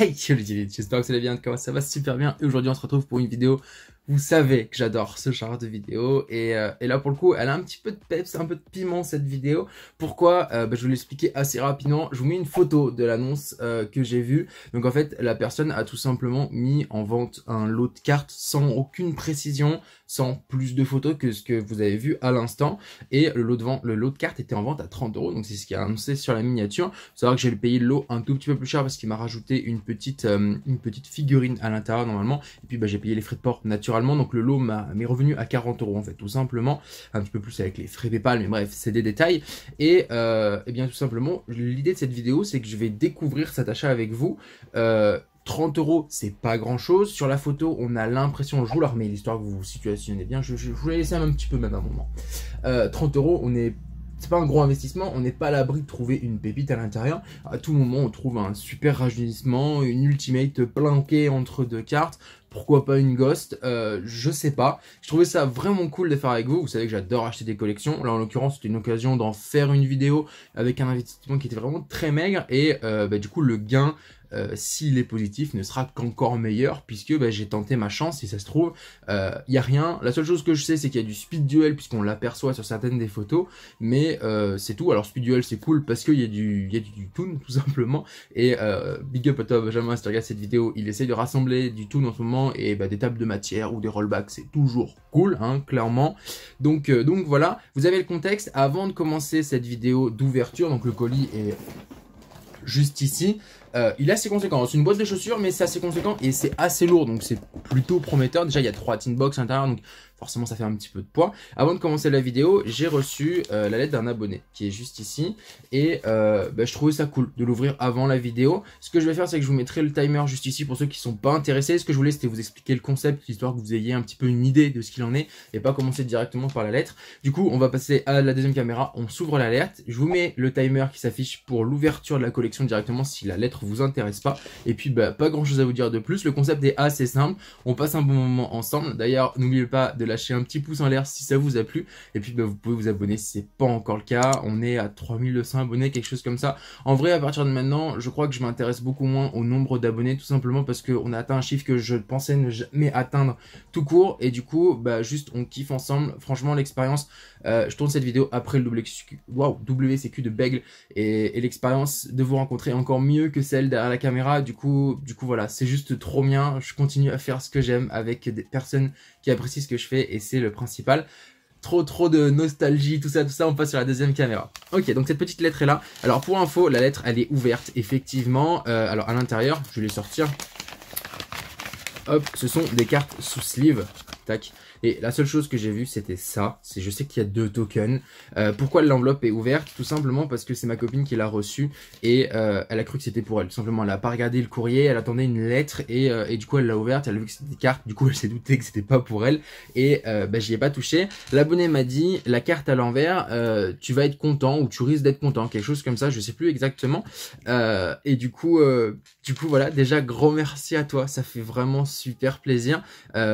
Hey, j'espère que vous allez bien, comment ça va super bien. Et aujourd'hui on se retrouve pour une vidéo. Vous savez que j'adore ce genre de vidéo et là pour le coup elle a un petit peu de peps, un peu de piment cette vidéo. Pourquoi je vais vous l'expliquer assez rapidement. Je vous mets une photo de l'annonce que j'ai vue. Donc en fait la personne a tout simplement mis en vente un lot de cartes sans aucune précision, sans plus de photos que ce que vous avez vu à l'instant. Et le lot de cartes était en vente à 30 €, donc c'est ce qui est annoncé sur la miniature. Faut savoir que j'ai payé le lot un tout petit peu plus cher parce qu'il m'a rajouté une petite figurine à l'intérieur normalement. Et puis j'ai payé les frais de port naturellement. Donc le lot m'est revenu à 40 € en fait, tout simplement. Un petit peu plus avec les frais PayPal, mais bref, c'est des détails. Et bien tout simplement, l'idée de cette vidéo, c'est que je vais découvrir cet achat avec vous. 30 €, c'est pas grand chose. Sur la photo, on a l'impression, je vous la remets l'histoire que vous vous situationnez bien. Je vous l'ai laissé un petit peu même un moment. 30 €, c'est pas un gros investissement, on n'est pas à l'abri de trouver une pépite à l'intérieur. À tout moment, on trouve un super rajeunissement, une ultimate planquée entre deux cartes. Pourquoi pas une ghost, je sais pas. Je trouvais ça vraiment cool de faire avec vous. Vous savez que j'adore acheter des collections. Là, en l'occurrence, c'était une occasion d'en faire une vidéo avec un investissement qui était vraiment très maigre. Et du coup, le gain, s'il est positif, ne sera qu'encore meilleur puisque j'ai tenté ma chance. Si ça se trouve, il n'y a rien. La seule chose que je sais, c'est qu'il y a du speed duel puisqu'on l'aperçoit sur certaines des photos. Mais c'est tout. Alors, speed duel, c'est cool parce qu'il y a du toon, tout simplement. Et big up à toi, Benjamin, si tu regardes cette vidéo, il essaye de rassembler du toon en ce moment. Et des tables de matière ou des rollbacks, c'est toujours cool, hein, clairement. Donc voilà, vous avez le contexte. Avant de commencer cette vidéo d'ouverture, donc le colis est juste ici. Il est assez conséquent, c'est une boîte de chaussures mais c'est assez conséquent et c'est assez lourd, donc c'est plutôt prometteur. Déjà il y a 3 tin box à l'intérieur, donc forcément ça fait un petit peu de poids. Avant de commencer la vidéo, j'ai reçu la lettre d'un abonné qui est juste ici et je trouvais ça cool de l'ouvrir avant la vidéo. Ce que je vais faire, c'est que je vous mettrai le timer juste ici pour ceux qui sont pas intéressés. Ce que je voulais, c'était vous expliquer le concept, histoire que vous ayez un petit peu une idée de ce qu'il en est et pas commencer directement par la lettre. Du coup, on va passer à la deuxième caméra, on s'ouvre l'alerte, je vous mets le timer qui s'affiche pour l'ouverture de la collection directement si la lettre vous intéresse pas. Et puis pas grand chose à vous dire de plus. Le concept est assez simple, on passe un bon moment ensemble. D'ailleurs, n'oubliez pas de lâcher un petit pouce en l'air si ça vous a plu. Et puis vous pouvez vous abonner si c'est pas encore le cas. On est à 3200 abonnés, quelque chose comme ça. En vrai, à partir de maintenant, je crois que je m'intéresse beaucoup moins au nombre d'abonnés, tout simplement parce qu'on a atteint un chiffre que je pensais ne jamais atteindre tout court. Et du coup, juste on kiffe ensemble. Franchement, l'expérience, je tourne cette vidéo après le WCQ de Bègle et l'expérience de vous rencontrer est encore mieux que celle derrière la caméra. Du coup voilà, c'est juste trop bien. Je continue à faire ce que j'aime avec des personnes qui apprécient ce que je fais et c'est le principal. Trop de nostalgie, tout ça, on passe sur la deuxième caméra. Ok, donc cette petite lettre est là. Alors pour info, la lettre elle est ouverte, effectivement. Alors à l'intérieur, je vais les sortir. Hop, ce sont des cartes sous sleeve. Tac. Et la seule chose que j'ai vue, c'était ça. Je sais qu'il y a 2 tokens. Pourquoi l'enveloppe est ouverte? Tout simplement parce que c'est ma copine qui l'a reçue et elle a cru que c'était pour elle. Tout simplement, elle n'a pas regardé le courrier, elle attendait une lettre et du coup elle l'a ouverte, elle a vu que c'était des cartes. Du coup, elle s'est doutée que c'était pas pour elle et j'y ai pas touché. L'abonné m'a dit la carte à l'envers, tu vas être content ou tu risques d'être content, quelque chose comme ça. Je sais plus exactement. Et du coup voilà. Déjà, gros merci à toi. Ça fait vraiment super plaisir.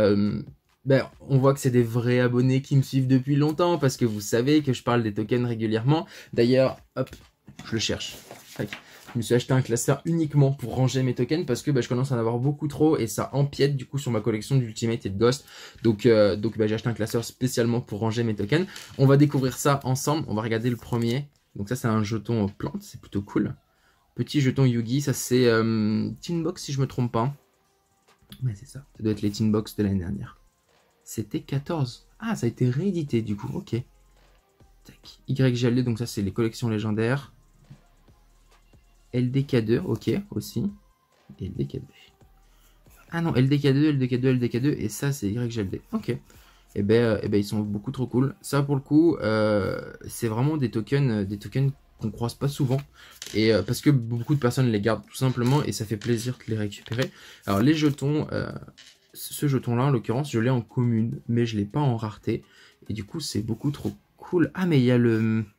On voit que c'est des vrais abonnés qui me suivent depuis longtemps parce que vous savez que je parle des tokens régulièrement. D'ailleurs, hop, je le cherche. Tac. Je me suis acheté un classeur uniquement pour ranger mes tokens parce que je commence à en avoir beaucoup trop et ça empiète du coup sur ma collection d'Ultimate et de Ghost. Donc j'ai acheté un classeur spécialement pour ranger mes tokens. On va découvrir ça ensemble. On va regarder le premier. Donc ça c'est un jeton plante, c'est plutôt cool. Petit jeton Yugi, ça c'est Tin Box si je me trompe pas. Ouais c'est ça, ça doit être les Tin Box de l'année dernière. C'était 14. Ah, ça a été réédité du coup, ok. Tac. YGLD, donc ça c'est les collections légendaires. LDK2, ok, aussi. Et LDK2. Ah non, LDK2, LDK2, LDK2, et ça c'est YGLD. Ok. Et ils sont beaucoup trop cool. Ça pour le coup, c'est vraiment des tokens qu'on croise pas souvent. Et parce que beaucoup de personnes les gardent tout simplement, et ça fait plaisir de les récupérer. Alors les jetons... ce jeton là en l'occurrence je l'ai en commune mais je l'ai pas en rareté et du coup c'est beaucoup trop cool. Ah mais il y a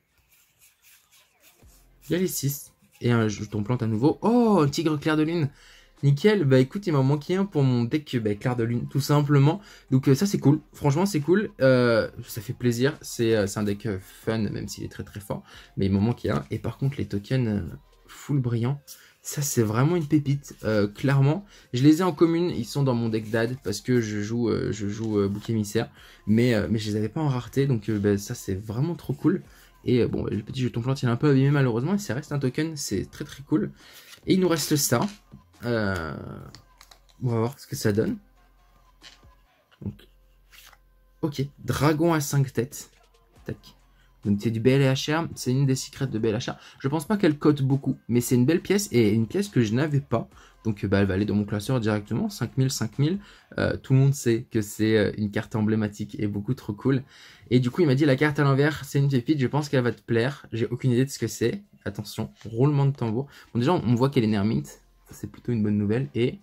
les 6 et un jeton plante à nouveau. Oh, un tigre clair de lune, nickel. Écoute, il m'a manqué un pour mon deck clair de lune tout simplement, donc ça c'est cool, franchement c'est cool, ça fait plaisir. C'est un deck fun même s'il est très fort, mais il m'en manquait un. Et par contre les tokens full brillant, Ça, c'est vraiment une pépite, clairement. Je les ai en commune, ils sont dans mon deck d'ad parce que je joue bouc émissaire. Mais je les avais pas en rareté, donc bah, ça, c'est vraiment trop cool. Et bon, le petit jeton plante, il est un peu abîmé malheureusement, et ça reste un token, c'est très très cool. Et il nous reste ça. On va voir ce que ça donne. Donc, ok, dragon à 5 têtes. Tac. Donc c'est du BLHR, c'est une des secrets de BLHR. Je pense pas qu'elle cote beaucoup, mais c'est une belle pièce et une pièce que je n'avais pas. Donc bah, elle va aller dans mon classeur directement, 5000, 5000. Tout le monde sait que c'est une carte emblématique et beaucoup trop cool. Et du coup il m'a dit la carte à l'envers, c'est une pépite, je pense qu'elle va te plaire. J'ai aucune idée de ce que c'est. Attention, roulement de tambour. Bon déjà on voit qu'elle est Nermint, ça c'est plutôt une bonne nouvelle. Et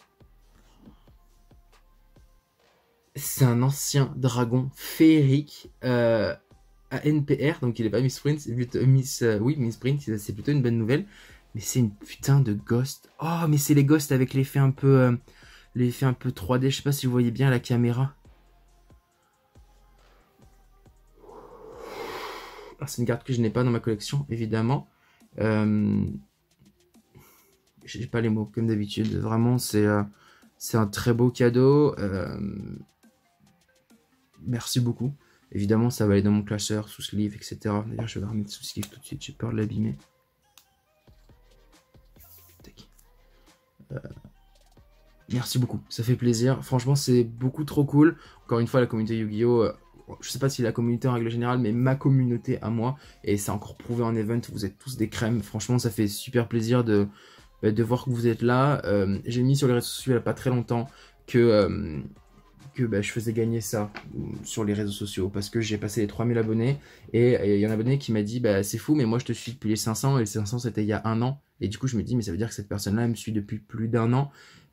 c'est un ancien dragon féerique. NPR, donc il est pas Miss Sprint, oui, Miss Sprint, c'est plutôt une bonne nouvelle. Mais c'est une putain de ghost. Oh, mais c'est les ghosts avec l'effet un peu 3D. Je sais pas si vous voyez bien la caméra. C'est une carte que je n'ai pas dans ma collection, évidemment. J'ai pas les mots, comme d'habitude. Vraiment, c'est un très beau cadeau. Merci beaucoup. Évidemment, ça va aller dans mon classeur, sous sleeve, etc. D'ailleurs, je vais la remettre sous sleeve tout de suite, j'ai peur de l'abîmer. Merci beaucoup, ça fait plaisir. Franchement, c'est beaucoup trop cool. Encore une fois, la communauté Yu-Gi-Oh! Je sais pas si la communauté en règle générale, mais ma communauté à moi, et c'est encore prouvé en event, vous êtes tous des crèmes. Franchement, ça fait super plaisir de voir que vous êtes là. J'ai mis sur les réseaux sociaux il n'y a pas très longtemps que bah, je faisais gagner ça sur les réseaux sociaux parce que j'ai passé les 3000 abonnés et il y a un abonné qui m'a dit bah c'est fou mais moi je te suis depuis les 500 et les 500 c'était il y a un an et du coup je me dis mais ça veut dire que cette personne là me suit depuis plus d'un an.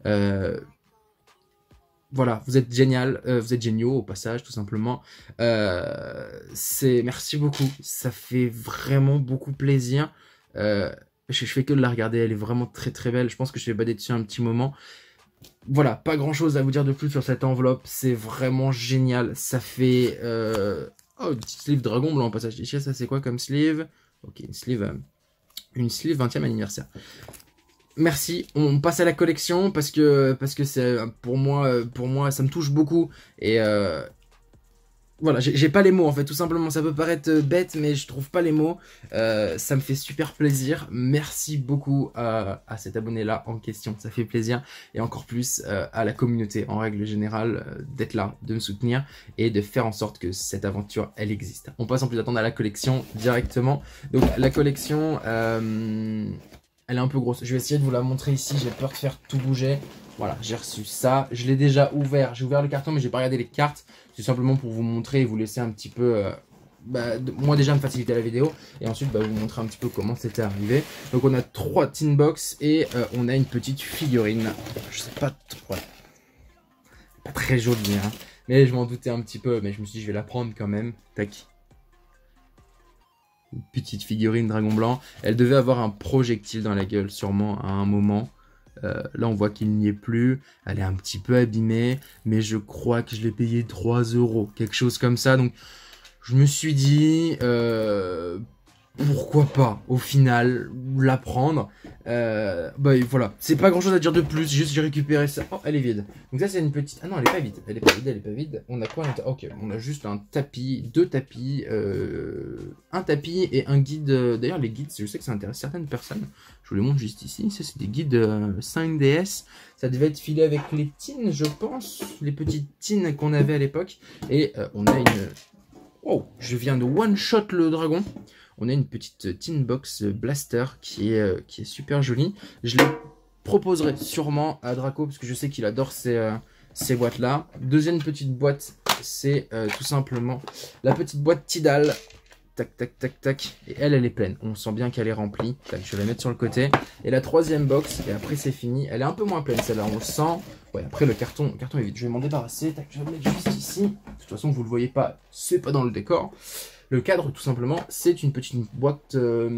Voilà, vous êtes génial, vous êtes géniaux au passage tout simplement. Merci beaucoup, ça fait vraiment beaucoup plaisir. Je fais que de la regarder, elle est vraiment très très belle. Je pense que je vais bader dessus un petit moment. Voilà, pas grand chose à vous dire de plus sur cette enveloppe, c'est vraiment génial, ça fait... Oh, une petite sleeve dragon blanc en passage des chiens, ça c'est quoi comme sleeve? Ok, une sleeve 20e anniversaire. Merci, on passe à la collection parce que c'est pour moi ça me touche beaucoup et voilà, j'ai pas les mots en fait, tout simplement, ça peut paraître bête mais je trouve pas les mots, ça me fait super plaisir, merci beaucoup à cet abonné là en question, ça fait plaisir, et encore plus à la communauté en règle générale d'être là, de me soutenir et de faire en sorte que cette aventure elle existe. On passe sans plus attendre à la collection directement, donc la collection elle est un peu grosse, je vais essayer de vous la montrer ici, j'ai peur de faire tout bouger. Voilà, j'ai reçu ça, je l'ai déjà ouvert, j'ai ouvert le carton mais j'ai pas regardé les cartes, c'est simplement pour vous montrer et vous laisser un petit peu, moi déjà me faciliter la vidéo, et ensuite vous montrer un petit peu comment c'était arrivé. Donc on a 3 tin box et on a une petite figurine, je sais pas trop, pas très jolie hein, mais je m'en doutais un petit peu, mais je me suis dit je vais la prendre quand même, tac. Une petite figurine dragon blanc, elle devait avoir un projectile dans la gueule sûrement à un moment. Là on voit qu'il n'y est plus, elle est un petit peu abîmée, mais je crois que je l'ai payé 3 €, quelque chose comme ça, donc je me suis dit pourquoi pas au final la prendre. Bah voilà, c'est pas grand chose à dire de plus, juste j'ai récupéré ça. Oh, elle est vide, donc ça c'est une petite, ah non elle est pas vide, elle est pas vide, elle est pas vide. On a quoi? Ok, on a juste un tapis, 2 tapis, un tapis et un guide. D'ailleurs les guides, je sais que ça intéresse certaines personnes, je vous les montre juste ici. Ça c'est des guides 5DS, ça devait être filé avec les tines je pense, les petites tines qu'on avait à l'époque. Et on a une... Oh, je viens de one shot le dragon. On a une petite tin box blaster qui est super jolie. Je les proposerai sûrement à Draco parce que je sais qu'il adore ces boîtes là. Deuxième petite boîte, c'est tout simplement la petite boîte Tidal. Tac, tac, tac, tac. Et elle est pleine. On sent bien qu'elle est remplie. Tac, je vais la mettre sur le côté. Et la troisième box, et après c'est fini. Elle est un peu moins pleine celle-là, on le sent. Ouais, après le carton est vide. Je vais m'en débarrasser. Tac, je vais le mettre juste ici. De toute façon, vous le voyez pas, c'est pas dans le décor. Le cadre, tout simplement, c'est une petite boîte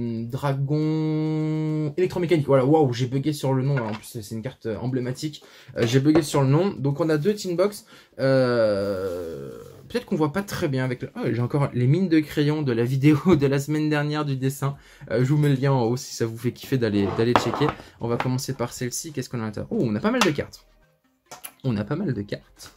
dragon électromécanique. Voilà, waouh, j'ai bugué sur le nom. En plus, c'est une carte emblématique. J'ai bugué sur le nom. Donc, on a 2 tin box. peut-être qu'on voit pas très bien avec le... Oh, j'ai encore les mines de crayon de la vidéo de la semaine dernière du dessin. Je vous mets le lien en haut si ça vous fait kiffer d'aller checker. On va commencer par celle-ci. Qu'est-ce qu'on a à l'intérieur? Oh, on a pas mal de cartes. On a pas mal de cartes.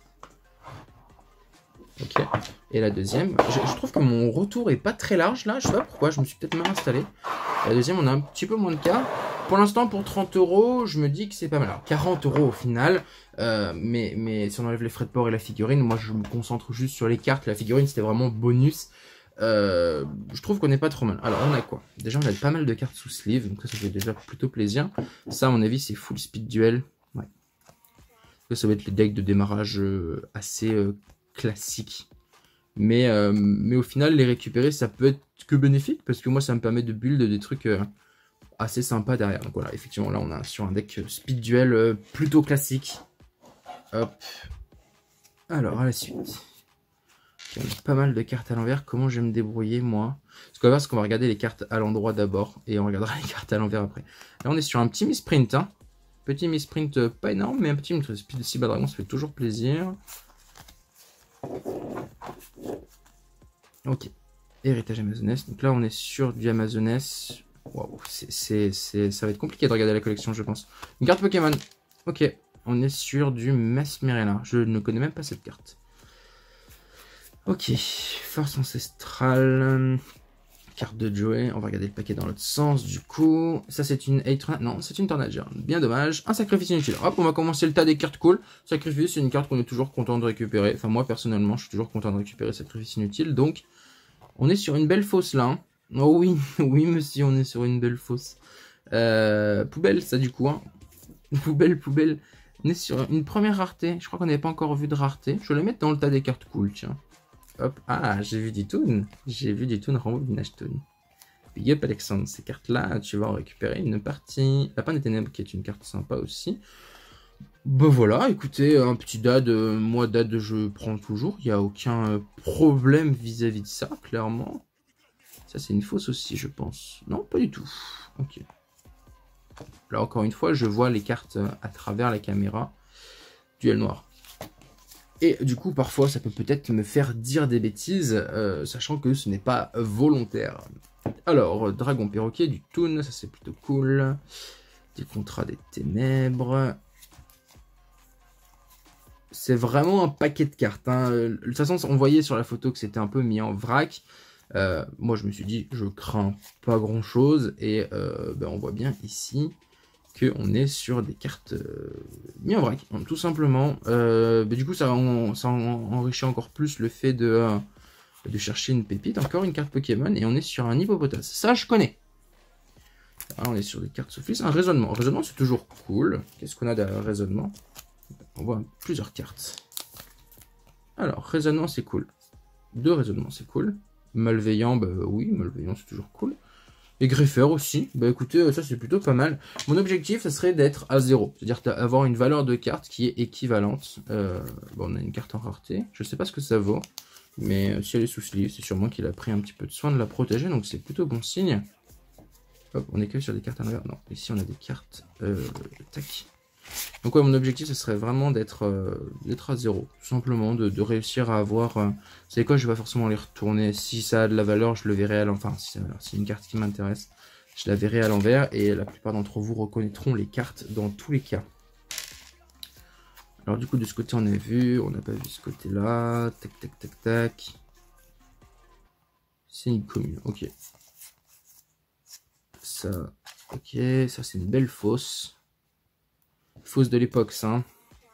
Ok. Et la deuxième, je trouve que mon retour est pas très large là. Je sais pas pourquoi, je me suis peut-être mal installé. La deuxième, on a un petit peu moins de cartes. Pour l'instant, pour 30 €, je me dis que c'est pas mal. Alors, 40 € au final, mais si on enlève les frais de port et la figurine, moi je me concentre juste sur les cartes. La figurine, c'était vraiment bonus. Je trouve qu'on n'est pas trop mal. Alors, on a quoi? Déjà, on a pas mal de cartes sous sleeve, donc ça fait déjà plutôt plaisir. Ça, à mon avis, c'est full speed duel. Ouais. Ça va être les decks de démarrage assez classiques. Mais au final, les récupérer, ça peut être que bénéfique, parce que moi, ça me permet de build des trucs... assez sympa derrière. Donc voilà, effectivement, là on a sur un deck speed duel plutôt classique. Hop. Alors à la suite. Okay, on a pas mal de cartes à l'envers. Comment je vais me débrouiller moi? Ce qu'on va faire, c'est qu'on va regarder les cartes à l'endroit d'abord et on regardera les cartes à l'envers après. Là on est sur un petit misprint. Hein. Petit misprint pas énorme, mais un petit speed de Cyber Dragon, ça fait toujours plaisir. Ok. Héritage Amazoness. Donc là on est sur du Amazoness. Wow, ça va être compliqué de regarder la collection, je pense. Une carte Pokémon. Ok, on est sur du Mesmerella. Je ne connais même pas cette carte. Ok, Force Ancestrale. Carte de Joey. On va regarder le paquet dans l'autre sens, du coup. Ça, c'est une Eitran. Non, c'est une Tornadger. Bien dommage. Un sacrifice inutile. Hop, on va commencer le tas des cartes cool. Sacrifice, c'est une carte qu'on est toujours content de récupérer. Enfin, moi, personnellement, je suis toujours content de récupérer Sacrifice inutile. Donc, on est sur une belle fosse là. Hein. Oh oui, oui monsieur, on est sur une belle fosse. Poubelle ça du coup. Hein. Poubelle. On est sur une première rareté. Je crois qu'on n'avait pas encore vu de rareté. Je vais la mettre dans le tas des cartes cool, tiens. Hop, ah, j'ai vu du Toon. J'ai vu du Toon, rembobinage Toon. Big up Alexandre, ces cartes-là, tu vas en récupérer une partie. Lapin des Ténèbres qui est une carte sympa aussi. Ben voilà, écoutez, un petit dad, moi dad je prends toujours. Il n'y a aucun problème vis-à-vis de ça, clairement. Ça, c'est une fausse aussi, je pense. Non, pas du tout. Ok. Là, encore une fois, je vois les cartes à travers la caméra. Duel noir. Et du coup, parfois, ça peut peut-être me faire dire des bêtises, sachant que ce n'est pas volontaire. Alors, Dragon Perroquet, du Toon, ça c'est plutôt cool. Des Contrats des Ténèbres. C'est vraiment un paquet de cartes. Hein. De toute façon, on voyait sur la photo que c'était un peu mis en vrac. Moi je me suis dit je crains pas grand chose et ben, on voit bien ici qu'on est sur des cartes mis en vrac tout simplement. Du coup ça enrichit encore plus le fait de chercher une pépite. Encore une carte Pokémon et on est sur un Hippopotas, ça je connais. Alors, on est sur des cartes Sophies. Un raisonnement, c'est toujours cool. Qu'est-ce qu'on a derrière raisonnement? On voit plusieurs cartes. Alors raisonnement c'est cool, deux raisonnements c'est cool. Malveillant, bah oui, malveillant c'est toujours cool. Et greffeur aussi, bah écoutez, ça c'est plutôt pas mal. Mon objectif, ça serait d'être à 0, c'est-à-dire avoir une valeur de carte qui est équivalente. Bon, on a une carte en rareté, je sais pas ce que ça vaut, mais si elle est sous sleeve, c'est sûrement qu'il a pris un petit peu de soin de la protéger, donc c'est plutôt bon signe. Hop, on est que sur des cartes à l'envers, non, ici on a des cartes, tac. Donc ouais, mon objectif, ce serait vraiment d'être à 0. Tout simplement, de réussir à avoir... vous savez quoi, je vais pas forcément les retourner. Si ça a de la valeur, je le verrai à l'envers. Enfin, si c'est une carte qui m'intéresse, je la verrai à l'envers. Et la plupart d'entre vous reconnaîtront les cartes dans tous les cas. Alors du coup, de ce côté, on a vu. On n'a pas vu ce côté-là. Tac. C'est une commune, ok. Ça, ok. Ça, c'est une belle fosse. Fausse de l'époque, ça. Hein.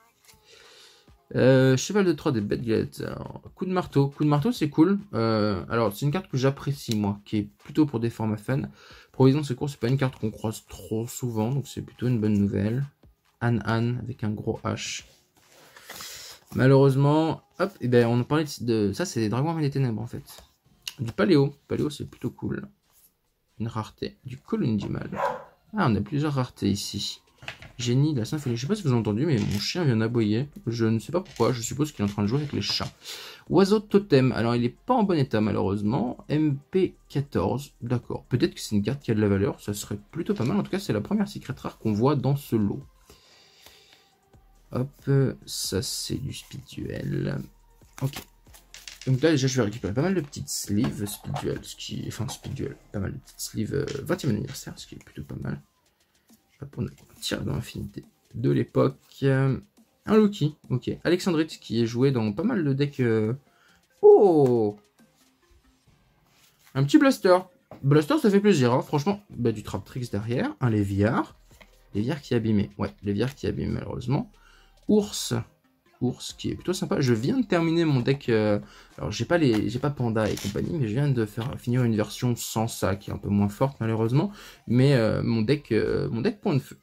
Cheval de Troie des bêtes galettes. Coup de marteau. Coup de marteau, c'est cool. Alors, c'est une carte que j'apprécie, moi, qui est plutôt pour des formats fun. Provision secours, c'est pas une carte qu'on croise trop souvent, donc c'est plutôt une bonne nouvelle. Anne avec un gros H. Malheureusement, hop, et ben on parlait de ça, c'est des dragons armés des ténèbres en fait. Du paléo. Paléo, c'est plutôt cool. Une rareté. Du colundimal. Ah, on a plusieurs raretés ici. Génie de la symphonie. Je sais pas si vous avez entendu, mais mon chien vient d'aboyer. Je ne sais pas pourquoi. Je suppose qu'il est en train de jouer avec les chats. Oiseau totem. Alors, il n'est pas en bon état, malheureusement. MP14. D'accord. Peut-être que c'est une carte qui a de la valeur. Ça serait plutôt pas mal. En tout cas, c'est la première secret rare qu'on voit dans ce lot. Hop. Ça, c'est du speed duel. Ok. Donc là, déjà, je vais récupérer pas mal de petites sleeves Speed Duel, enfin, Speed Duel, pas mal de petites sleeves 20e anniversaire, ce qui est plutôt pas mal. Hop, on a un tir dans l'infinité de l'époque. Un Loki, ok. Alexandrite, qui est joué dans pas mal de decks. Oh! Un petit Blaster. Blaster, ça fait plaisir, hein. Franchement. Bah, du Traptrix derrière, un Léviard. Léviard qui est abîmé. Ouais, Léviard qui est abîmé, malheureusement. Ours. Ours qui est plutôt sympa. Je viens de terminer mon deck. Alors j'ai pas Panda et compagnie, mais je viens de finir une version sans ça, qui est un peu moins forte malheureusement. Mais mon deck point de feu.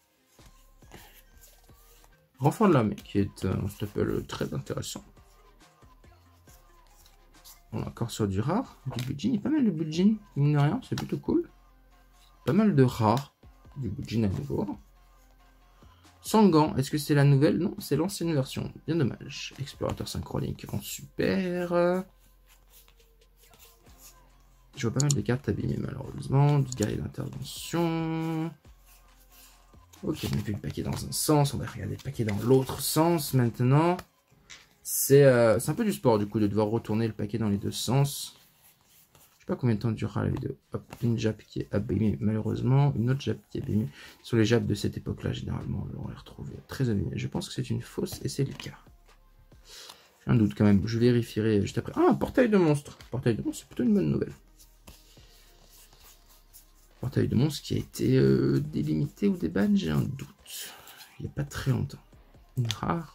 Renfort de l'armée, qui est un staple très intéressant. On est encore sur du rare, du Budjin. Il y a pas mal de Budjin, mine de rien, c'est plutôt cool. Pas mal de rares, du Budjin à nouveau. Sangan, est-ce que c'est la nouvelle? Non, c'est l'ancienne version. Bien dommage. Explorateur synchronique en super. Je vois pas mal de cartes abîmées malheureusement. Du guerrier d'intervention. Ok, on a vu le paquet dans un sens. On va regarder le paquet dans l'autre sens maintenant. C'est un peu du sport du coup de devoir retourner le paquet dans les deux sens. Je sais pas combien de temps durera la vidéo. Hop, une jappe qui est abîmée malheureusement, une autre jappe qui est abîmée. Sur les jappes de cette époque-là, généralement, on les retrouve très abîmées. Je pense que c'est une fausse et c'est le cas. J'ai un doute quand même, je vérifierai juste après. Ah, un portail de monstre. Portail de monstre, c'est plutôt une bonne nouvelle. Portail de monstre qui a été délimité ou déban, j'ai un doute. Il n'y a pas très longtemps. Une rare.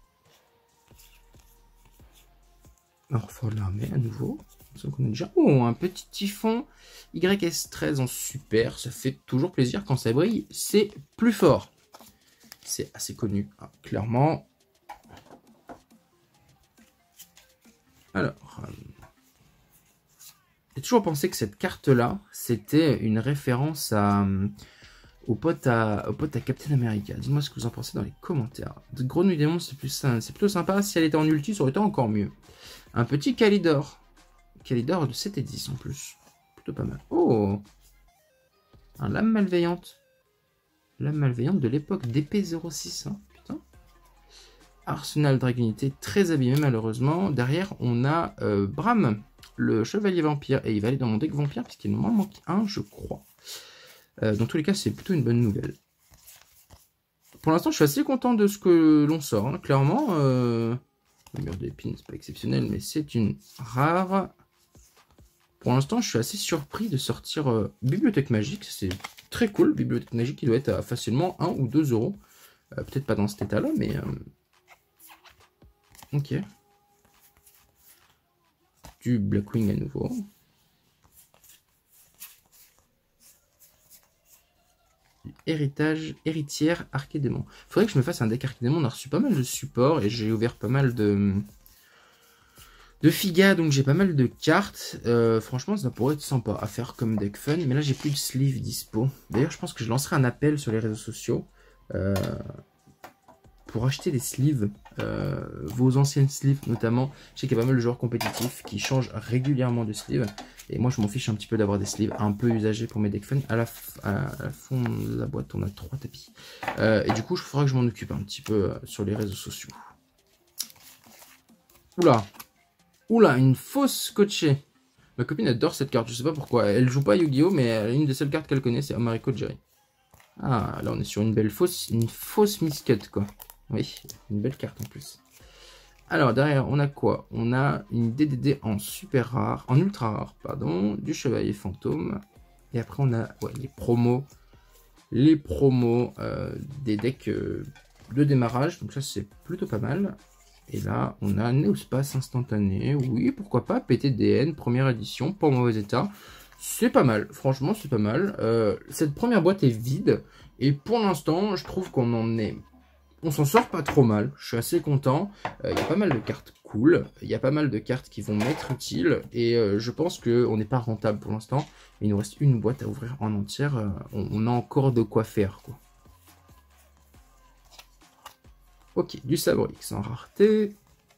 Renfort de l'armée à nouveau. On a déjà... Oh, un petit typhon YS13 en super. Ça fait toujours plaisir quand ça brille. C'est plus fort. C'est assez connu, hein, clairement. Alors, j'ai toujours pensé que cette carte-là, c'était une référence au pote à Captain America. Dis-moi ce que vous en pensez dans les commentaires. De Grenouille Démon, c'est plutôt sympa. Si elle était en ulti, ça aurait été encore mieux. Un petit Calidor. Calidor de 7 et 10 en plus. Plutôt pas mal. Oh! Un lame malveillante. Lame malveillante de l'époque d'épée 06. Hein, putain. Arsenal Dragonité très abîmé malheureusement. Derrière, on a Bram, le chevalier vampire. Et il va aller dans mon deck vampire puisqu'il m'en manque un, je crois. Dans tous les cas, c'est plutôt une bonne nouvelle. Pour l'instant, je suis assez content de ce que l'on sort. Hein. Clairement, le mur d'épines, c'est pas exceptionnel, mais c'est une rare. Pour l'instant, je suis assez surpris de sortir Bibliothèque Magique. C'est très cool. Bibliothèque Magique qui doit être à facilement 1 ou 2 euros. Peut-être pas dans cet état-là, mais... Ok. Du Blackwing à nouveau. Héritière Archédémon. Faudrait que je me fasse un deck Archédémon. On a reçu pas mal de supports et j'ai ouvert pas mal de Figa, donc j'ai pas mal de cartes. Franchement, ça pourrait être sympa à faire comme deck fun. Mais là, j'ai plus de sleeve dispo. D'ailleurs, je pense que je lancerai un appel sur les réseaux sociaux pour acheter des sleeves. Vos anciennes sleeves, notamment. Je sais qu'il y a pas mal de joueurs compétitifs qui changent régulièrement de sleeve. Et moi, je m'en fiche un petit peu d'avoir des sleeves un peu usagés pour mes decks fun. À la fond de la boîte, on a 3 tapis. Et du coup, il faudra que je m'en occupe un petit peu sur les réseaux sociaux. Oula! Oula, une fausse scotchée. Ma copine adore cette carte, je sais pas pourquoi. Elle joue pas à Yu-Gi-Oh, mais une des seules cartes qu'elle connaît, c'est Amariko Jerry. Ah, là on est sur une belle fausse, miscut quoi. Oui, une belle carte en plus. Alors derrière, on a quoi? On a une DDD en super rare, en ultra rare, pardon, du chevalier fantôme. Et après on a les promos. Les promos des decks de démarrage, donc ça c'est plutôt pas mal. Et là, on a Neospace instantané. Oui, pourquoi pas. PTDN, première édition, pas en mauvais état. C'est pas mal. Franchement, c'est pas mal. Cette première boîte est vide. Et pour l'instant, je trouve qu'on en est... On s'en sort pas trop mal. Je suis assez content. Il y a pas mal de cartes cool. Il y a pas mal de cartes qui vont m'être utiles. Et je pense qu'on n'est pas rentable pour l'instant. Il nous reste une boîte à ouvrir en entière. On a encore de quoi faire, quoi. Ok, du Sabre X en rareté.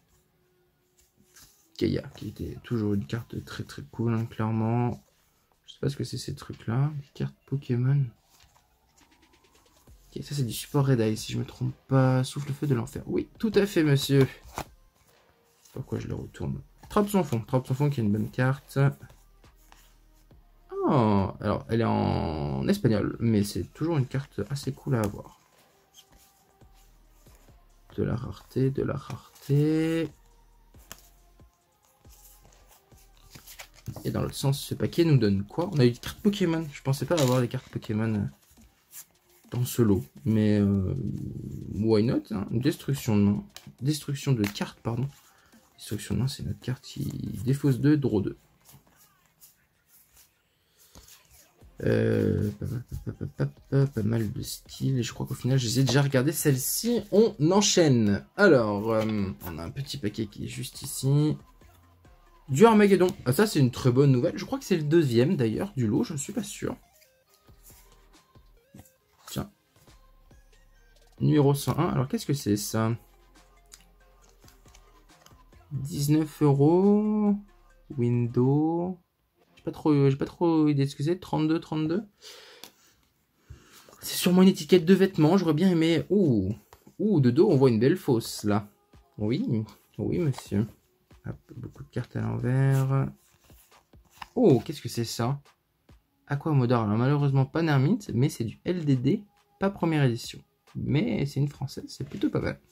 Kaya, qui était toujours une carte très très cool, hein, clairement. Je sais pas ce que c'est ces trucs-là. Des cartes Pokémon. Ok, ça c'est du support Red Eye, si je me trompe pas. Souffle feu de l'enfer. Oui, tout à fait, monsieur. Pourquoi je le retourne? Trappe sans fond. Trappe sans fond qui est une bonne carte. Oh, alors elle est en espagnol, mais c'est toujours une carte assez cool à avoir. De la rareté, de la rareté. Et dans l'autre sens, ce paquet nous donne quoi? On a eu des cartes Pokémon. Je pensais pas avoir des cartes Pokémon dans ce lot. Mais why not, hein. Destruction de main. Destruction de carte, pardon. Destruction de main, c'est notre carte qui défausse 2, draw 2. Pas mal de styles. Et je crois qu'au final, je les ai déjà regardé celle-ci. On enchaîne. Alors, on a un petit paquet qui est juste ici. Du Armageddon. Ah, ça, c'est une très bonne nouvelle. Je crois que c'est le deuxième, d'ailleurs, du lot. Je ne suis pas sûr. Tiens. Numéro 101. Alors, qu'est-ce que c'est, ça? 19 €. Windows. J'ai pas trop idée de ce que c'est. 32. C'est sûrement une étiquette de vêtements. J'aurais bien aimé. Ouh. Ouh, de dos, on voit une belle fausse, là. Oui. Oui, monsieur. Hop, beaucoup de cartes à l'envers. Oh, qu'est-ce que c'est ça? Aquamodar. Alors, malheureusement, pas Nermite, mais c'est du LDD, pas première édition. Mais c'est une française, c'est plutôt pas mal.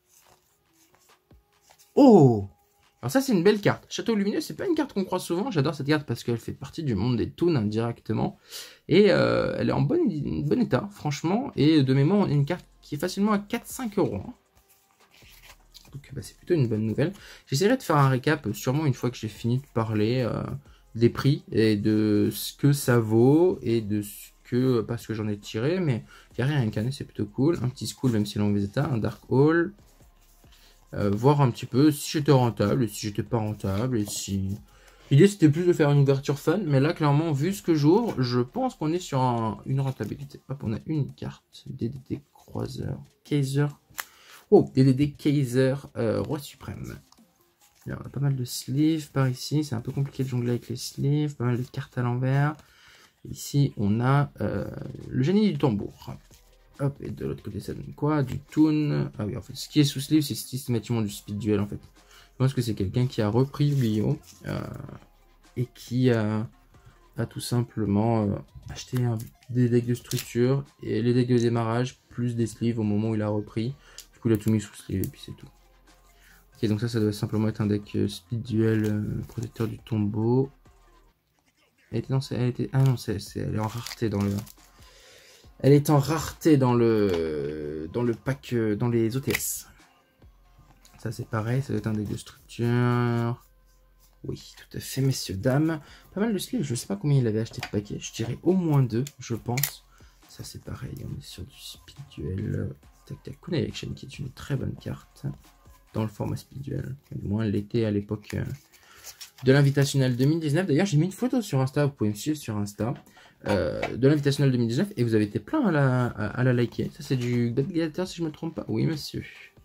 Oh! Alors ça, c'est une belle carte. Château Lumineux, c'est pas une carte qu'on croit souvent. J'adore cette carte parce qu'elle fait partie du monde des toons indirectement. Et elle est en bon état, franchement. Et de mémoire, une carte qui est facilement à 4-5 €. Hein. Donc bah, c'est plutôt une bonne nouvelle. J'essaierai de faire un récap sûrement une fois que j'ai fini de parler des prix et de ce que ça vaut et de ce que, pas ce que j'en ai tiré, mais il n'y a rien à incarner, c'est plutôt cool. Un petit school, même si l'on état, un dark hall. Voir un petit peu si j'étais rentable et si j'étais pas rentable et si... L'idée c'était plus de faire une ouverture fun, mais là clairement vu ce que j'ouvre, je pense qu'on est sur une rentabilité. Hop, on a une carte, DDD Croiseur, Kaiser. Oh, DDD Kaiser, Roi Suprême. Alors, on a pas mal de sleeves par ici, c'est un peu compliqué de jongler avec les sleeves, pas mal de cartes à l'envers. Ici on a le génie du tambour. Hop, et de l'autre côté, ça donne quoi? Du toon. Ah oui, en fait, ce qui est sous sleeve, c'est systématiquement du speed duel, en fait. Je pense que c'est quelqu'un qui a repris Yu-Gi-Oh! Et qui a tout simplement acheté des decks de structure et les decks de démarrage, plus des sleeves au moment où il a repris. Du coup, il a tout mis sous sleeve et puis c'est tout. Ok, donc ça doit simplement être un deck speed duel protecteur du tombeau. Elle était, non, elle était, ah non, elle est en rareté dans le... Elle est en rareté dans le pack, dans les OTS. Ça c'est pareil, ça doit être un deck de structure. Oui, tout à fait, messieurs, dames. Pas mal de sleeves, je ne sais pas combien il avait acheté de paquets. Je dirais au moins 2, je pense. Ça c'est pareil, on est sur du speed duel. Tac tac, Kunai Action qui est une très bonne carte. Dans le format speed duel. Du moins l'été à l'époque de l'Invitational 2019. D'ailleurs, j'ai mis une photo sur Insta, vous pouvez me suivre sur Insta. De l'Invitational 2019 et vous avez été plein à la liker. Ça c'est du Bad Gladiator si je me trompe pas. Oui monsieur.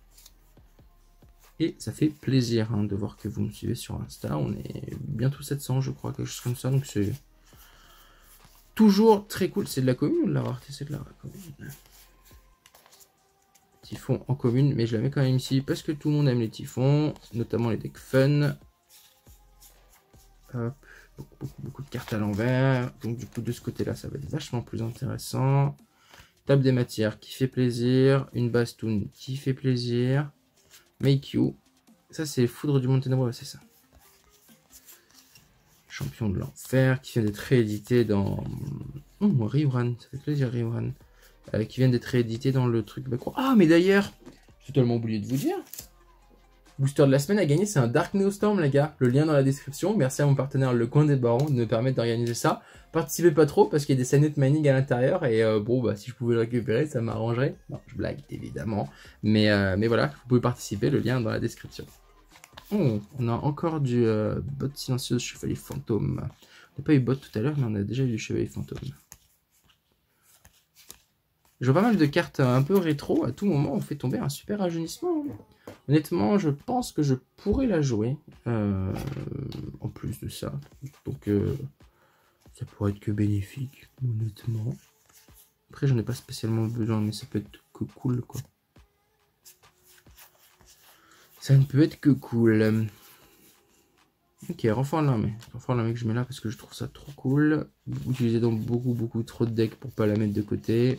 Et ça fait plaisir hein, de voir que vous me suivez sur Insta. On est bientôt 700 je crois, quelque chose comme ça. Donc c'est toujours très cool. C'est de la commune ou de la rareté? C'est de la commune. Typhon en commune, mais je la mets quand même ici parce que tout le monde aime les typhons, notamment les decks fun. Hop. Beaucoup de cartes à l'envers. Donc du coup de ce côté là ça va être vachement plus intéressant. Table des matières qui fait plaisir. Une bastoun qui fait plaisir. Make You. Ça c'est Foudre du Monde Ténébreux, c'est ça. Champion de l'enfer qui vient d'être réédité dans... Oh, Rerun, ça fait plaisir Rerun. Qui vient d'être réédité dans le truc... Ah mais d'ailleurs, j'ai totalement oublié de vous dire. Booster de la semaine à gagner, c'est un Dark Neostorm, les gars. Le lien dans la description. Merci à mon partenaire Le Coin des Barons de me permettre d'organiser ça. Participez pas trop parce qu'il y a des scénettes mining à l'intérieur. Et bon, bah, si je pouvais le récupérer, ça m'arrangerait. Non, je blague, évidemment. Mais voilà, vous pouvez participer. Le lien dans la description. Oh, on a encore du bot silencieuse Chevalier Fantôme. On n'a pas eu bot tout à l'heure, mais on a déjà eu du Chevalier Fantôme. Je vois pas mal de cartes un peu rétro. À tout moment, on fait tomber un super rajeunissement. Honnêtement, je pense que je pourrais la jouer. En plus de ça. Donc, ça pourrait être que bénéfique, honnêtement. Après, j'en ai pas spécialement besoin, mais ça peut être que cool, quoi. Ça ne peut être que cool. Ok, renfort de l'armée. Renfort de l'armée que je mets là parce que je trouve ça trop cool. Utiliser dans beaucoup trop de decks pour pas la mettre de côté.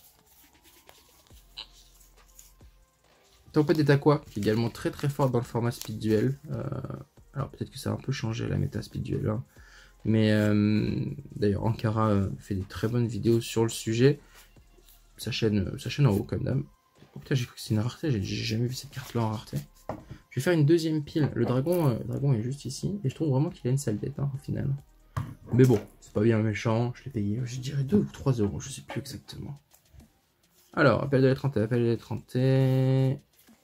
Tempête des Aqua, qui est également très forte dans le format speed duel. Alors peut-être que ça a un peu changé la méta speed duel. Hein. Mais d'ailleurs, Ankara fait des très bonnes vidéos sur le sujet. Sa chaîne en haut, comme d'hab. Oh putain, j'ai cru que c'était une rareté. J'ai jamais vu cette carte-là en rareté. Je vais faire une deuxième pile. Le dragon est juste ici. Et je trouve vraiment qu'il a une sale tête, hein, au final. Mais bon, c'est pas bien méchant. Je l'ai payé, je dirais 2 ou 3 euros. Je sais plus exactement. Alors, appel de la trentaine, appel de la trentaine.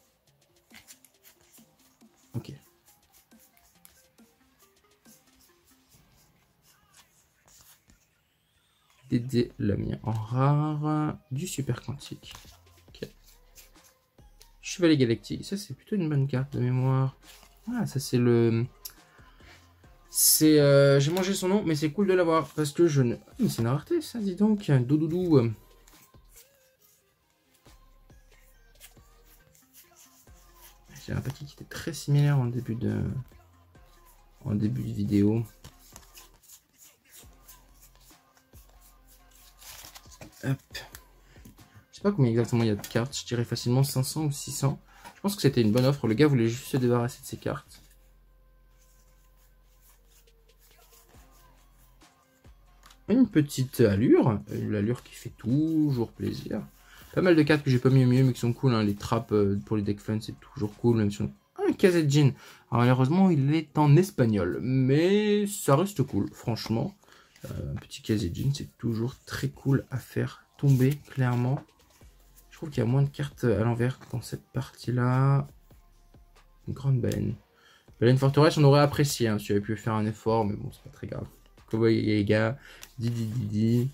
Ok. Dédé Lamien en rare. Du super quantique. Ok. Chevalier galactique. Ça, c'est plutôt une bonne carte de mémoire. Ah, ça, c'est le... C'est... j'ai mangé son nom, mais c'est cool de l'avoir. Parce que je ne... Mais c'est une rareté, ça, dis donc. Doudoudou. J'ai un paquet qui était très similaire en début de vidéo. Hop. Je sais pas combien exactement il y a de cartes. Je dirais facilement 500 ou 600. Je pense que c'était une bonne offre. Le gars voulait juste se débarrasser de ses cartes. Une petite allure. L'allure qui fait toujours plaisir. Pas mal de cartes que j'ai pas mis au milieu mais qui sont cool. Hein. Les trappes pour les deck fun, c'est toujours cool. Même si on... Un Kazejin. Alors malheureusement, il est en espagnol. Mais ça reste cool, franchement. Un petit Kazejin, c'est toujours très cool à faire tomber, clairement. Je trouve qu'il y a moins de cartes à l'envers dans cette partie-là. Une grande baleine. Baleine forteresse, on aurait apprécié hein, si j'avais pu faire un effort, mais bon, c'est pas très grave. Comme vous voyez, les gars, Didi.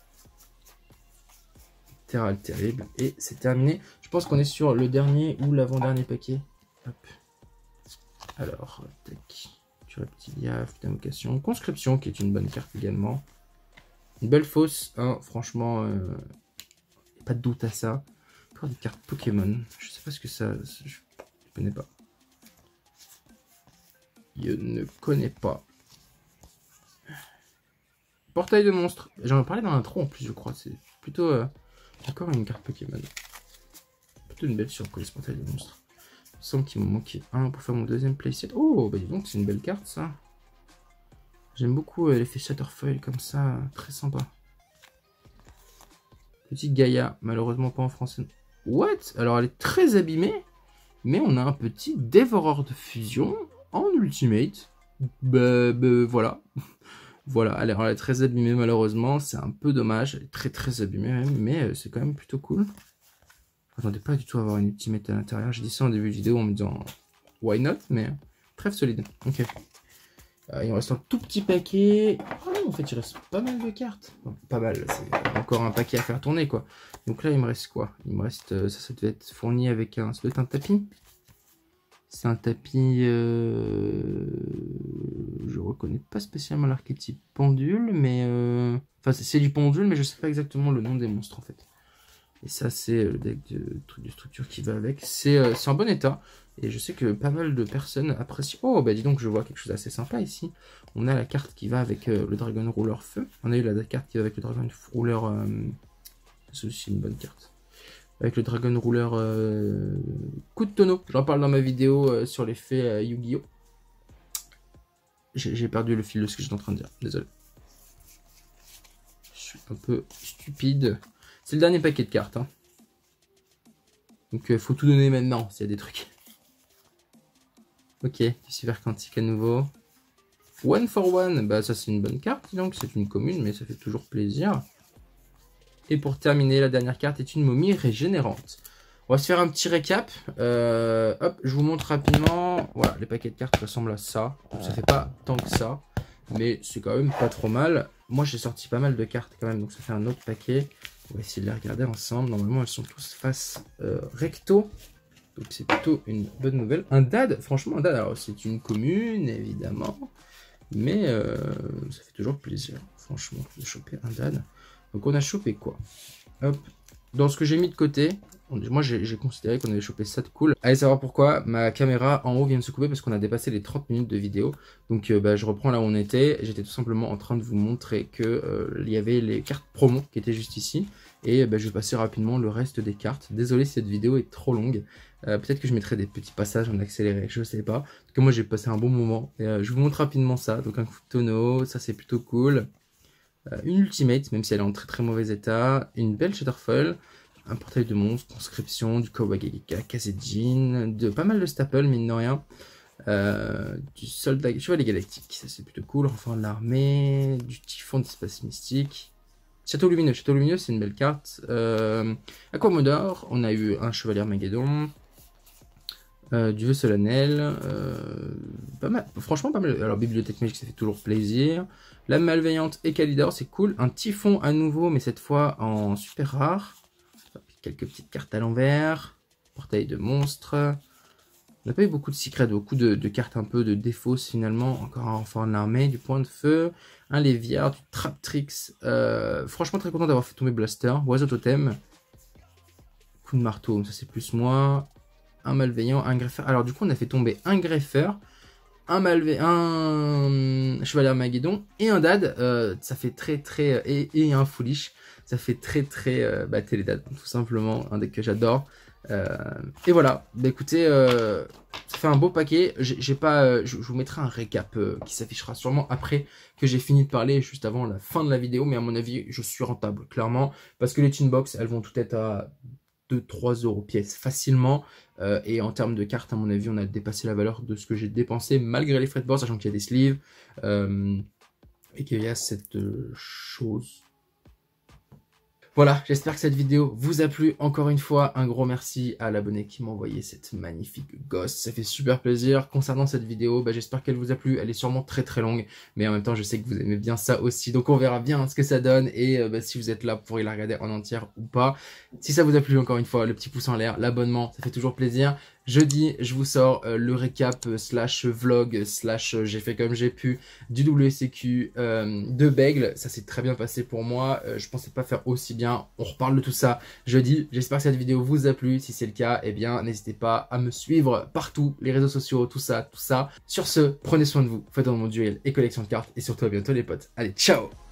Terral terrible. Et c'est terminé. Je pense qu'on est sur le dernier ou l'avant-dernier paquet. Hop. Alors, tac. Reptilia, d'invocation. Conscription, qui est une bonne carte également. Une belle fausse, hein, franchement, pas de doute à ça. Encore des cartes Pokémon. Je sais pas ce que ça... Je connais pas. Je ne connais pas. Portail de monstres. J'en ai parlé dans l'intro en plus, je crois. C'est plutôt encore une carte Pokémon. Plutôt une belle surprise, Portail de monstres. Il me semble qu'il me manquait un pour faire mon deuxième playset. Oh, bah dis donc, c'est une belle carte ça. J'aime beaucoup l'effet Shatterfoil comme ça, très sympa. Petite Gaïa, malheureusement pas en français. What? Alors elle est très abîmée, mais on a un petit dévoreur de fusion en ultimate. Bah voilà. Voilà, alors elle est très abîmée malheureusement, c'est un peu dommage. Elle est très abîmée même, mais c'est quand même plutôt cool. Je m'attendais pas du tout à avoir une ultimate à l'intérieur. J'ai dit ça en début de vidéo en me disant why not, mais très solide. Ok. Il me reste un tout petit paquet. Oh non, en fait, il reste pas mal de cartes. Bon, pas mal, c'est encore un paquet à faire tourner, quoi. Donc là, il me reste quoi? Il me reste... ça devait être fourni avec un... Ça doit être un tapis. C'est un tapis... Je reconnais pas spécialement l'archétype pendule, mais... Enfin, c'est du pendule, mais je sais pas exactement le nom des monstres, en fait. Et ça, c'est le deck de structure qui va avec. C'est en bon état. Et je sais que pas mal de personnes apprécient. Oh, bah dis donc, je vois quelque chose d'assez sympa ici. On a la carte qui va avec le Dragon Ruler Feu. On a eu la carte qui va avec le Dragon Ruler... C'est aussi une bonne carte. Avec le Dragon Ruler Coup de tonneau. J'en parle dans ma vidéo sur l'effet Yu-Gi-Oh! J'ai perdu le fil de ce que j'étais en train de dire. Désolé. Je suis un peu stupide. C'est le dernier paquet de cartes. Hein. Donc, faut tout donner maintenant s'il y a des trucs. Ok, du super quantique à nouveau. One for one, bah ça c'est une bonne carte, donc c'est une commune, mais ça fait toujours plaisir. Et pour terminer, la dernière carte est une momie régénérante. On va se faire un petit récap. Hop, je vous montre rapidement. Voilà, les paquets de cartes ressemblent à ça. Donc, ça fait pas tant que ça, mais c'est quand même pas trop mal. Moi j'ai sorti pas mal de cartes quand même, donc ça fait un autre paquet. On va essayer de les regarder ensemble. Normalement, elles sont tous face recto. Donc, c'est plutôt une bonne nouvelle. Un dad, franchement, un dad. Alors, c'est une commune, évidemment. Mais ça fait toujours plaisir, franchement, de choper un dad. Donc, on a chopé quoi? Hop. dans ce que j'ai mis de côté, moi j'ai considéré qu'on avait chopé ça de cool. Allez savoir pourquoi, ma caméra en haut vient de se couper parce qu'on a dépassé les 30 minutes de vidéo. Donc je reprends là où on était. J'étais tout simplement en train de vous montrer que il y avait les cartes promo qui étaient juste ici. Et je vais passer rapidement le reste des cartes. Désolé si cette vidéo est trop longue. Peut-être que je mettrai des petits passages en accéléré, je sais pas. En tout cas moi j'ai passé un bon moment. Et, je vous montre rapidement ça. Donc un coup de tonneau, ça c'est plutôt cool. Une ultimate, même si elle est en très très mauvais état. Une belle Shadowfall. Un portail de monstres, conscription, du Kawageka, Kazejin, de pas mal de staples, mine de rien. Du soldat, chevalier galactique, ça c'est plutôt cool. Renfort de l'armée, du typhon d'espace mystique. Château lumineux c'est une belle carte. Aquamodor, on a eu un chevalier Armageddon. Du vœu solennel, pas mal, franchement pas mal. Alors bibliothèque magique ça fait toujours plaisir. La malveillante et Calidor c'est cool. Un typhon à nouveau mais cette fois en super rare. Quelques petites cartes à l'envers. Portail de monstres. On n'a pas eu beaucoup de secrets, beaucoup de cartes un peu de défausse finalement. Encore un renfort de l'armée, du point de feu. Un Léviard, du Traptrix. Franchement très content d'avoir fait tomber Blaster. Oiseau totem. Coup de marteau, ça c'est plus moi. Un malveillant, un greffeur. Alors du coup on a fait tomber un greffeur. Un chevalier Armageddon et un dad, ça fait très et un foolish, ça fait très télédad tout simplement, un deck que j'adore. Et voilà, bah écoutez, ça fait un beau paquet. Je vous mettrai un récap qui s'affichera sûrement après que j'ai fini de parler, juste avant la fin de la vidéo, mais à mon avis je suis rentable clairement parce que les Tinbox elles vont toutes être à 2-3 euros pièce facilement, et en termes de cartes à mon avis on a dépassé la valeur de ce que j'ai dépensé malgré les frais de bord, sachant qu'il y a des sleeves et qu'il y a cette chose. Voilà, j'espère que cette vidéo vous a plu. Encore une fois, un gros merci à l'abonné qui m'a envoyé cette magnifique gosse. Ça fait super plaisir. Concernant cette vidéo, j'espère qu'elle vous a plu. Elle est sûrement très longue, mais en même temps, je sais que vous aimez bien ça aussi. Donc on verra bien ce que ça donne et si vous êtes là, vous pourrez la regarder en entière ou pas. Si ça vous a plu, encore une fois, le petit pouce en l'air, l'abonnement, ça fait toujours plaisir. Jeudi, je vous sors le récap slash vlog slash j'ai fait comme j'ai pu du WCQ de Bègle. Ça s'est très bien passé pour moi. Je pensais pas faire aussi bien. On reparle de tout ça jeudi. J'espère que cette vidéo vous a plu. Si c'est le cas, eh bien n'hésitez pas à me suivre partout, les réseaux sociaux, tout ça. Sur ce, prenez soin de vous, faites dans mon duel et collection de cartes. Et surtout à bientôt les potes. Allez, ciao!